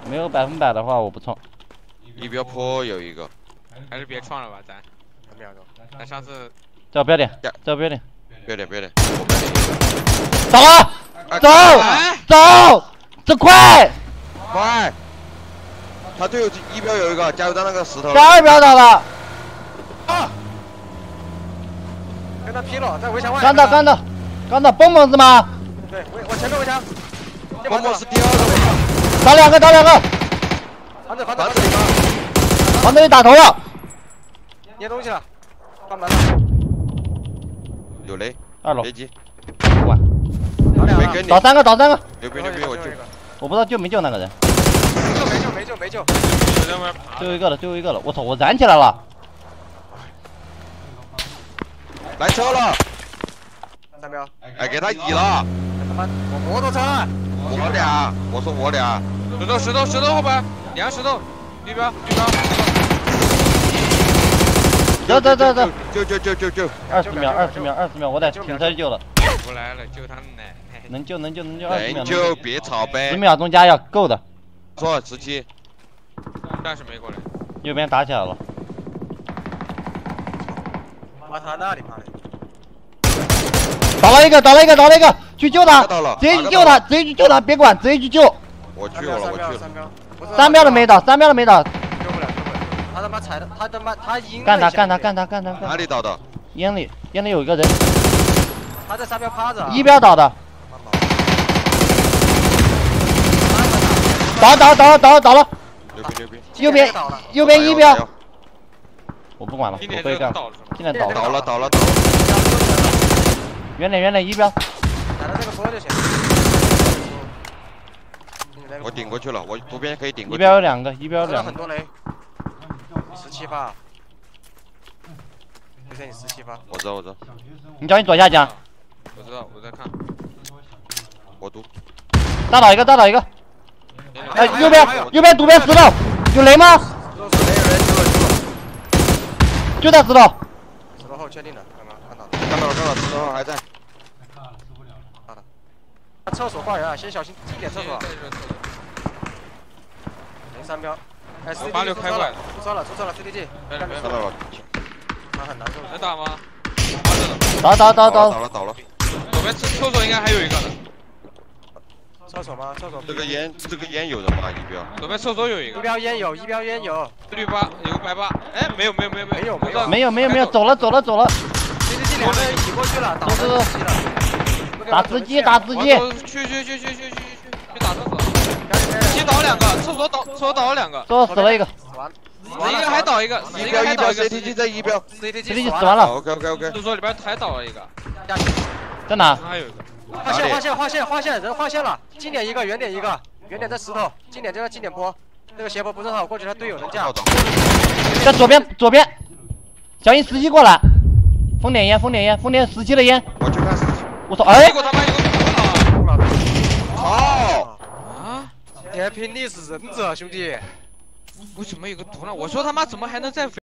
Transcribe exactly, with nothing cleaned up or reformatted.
没有百分百的话，我不冲。 仪表坡有一个， 还是别创了吧，咱。三秒钟。咱上次。 这标点，这标点。 标点标点。 走了，走走，这快快！他队友仪表有一个，加油站那个石头。 这二标倒了。 啊！跟他劈了，在围墙外。 干到干到，干到蹦蹦是吗？ 对，我我前面围墙。 蹦蹦是第二个。 打两个，打两个。 房子房子房子里吗？房子里打头了。 捏东西了，关门了。 有雷。 二楼。 别急。 不管。 没跟你。 倒三个，倒三个。 牛逼牛逼，我救。 我不知道救没救那个人。 没救没救没救没救。 最后一个了，最后一个了！我操，我燃起来了。 来车了。 三秒。 哎，给他移了。 他妈，我摩托车。 我俩，我说我俩。 石头石头石头后边，两个石头，绿标绿标。 走走走走， 救救救救救！ 二十秒，二十秒，二十秒，我得停车救了。 我来了，救他奶奶。 能救能救能救，二十秒。 能救别吵呗。 十秒钟加药，够的。 错，十七。 战士没过来。 右边打起来了。 妈他那里妈的！ 倒了一个，倒了一个，倒了一个，去救他！直接去救他，直接去救他，别管，直接去救。 我去了，我去了。 三秒都没倒，三秒都没倒。 救不了，救不了。他他妈踩的，他他妈他赢。 干他，干他，干他，干他！ 哪里倒的？ 烟里，烟里有一个人。 他在三标趴着。 一标倒的。倒倒倒倒倒了。 牛逼牛逼。 右边，右边一标。我不管了，我背干。现在倒了， 倒了倒了倒了。 远点远点一标。 打到这个坡就行。 我顶过去了，我左边可以顶过去。 一标有两个，一标有两个。 很多雷。十七发。就剩你十七发。 我知道我知道。 你叫你左下角。 我知道，我在看。 我读。 大倒一个，大倒一个。哎，右边右边堵边石头，有雷吗？就在石头。 石头后确定了，看到看到看到了看到了，石头还在。 好的。厕所挂人啊，先小心经典厕所。零三标。哎， 八六开过来了， 出车了出车了 ，C D G。 看到了。 他很难受。 能打吗？ 倒倒倒倒。 倒了倒了。 左边厕厕所应该还有一个呢。 厕所吗？厕所。 这个烟这个烟有人吗？一标。 左边厕所有一个。 一标烟有，一标烟有。 绿八有个白八，哎，没有没有没有没有没有没有没有没有，走了走了走了。 C D G 两个人挤过去了，打司机了。 打司机打司机。 去去去去去去去去打厕所。先倒两个，厕所倒厕所倒了两个。 厕所死了一个。 死一个还倒一个， 一标一标 C T G 在一标 ，C T G 死完了。 OK OK OK。 厕所里边还倒了一个。 在哪？ 还有一个。 划线划线划线划线，人划线了，近点一个，远点一个，远点在石头，近点就在近点坡，这个斜坡不是很好过去，他队友能架。 在左边左边，小心司机过来，封点烟封点烟封点十七的烟。 我去看司机。 我操，哎！ 结果他妈有个毒了。 操！ 啊！ 天平你是忍者兄弟。 为什么有个毒呢？我说他妈怎么还能再飞？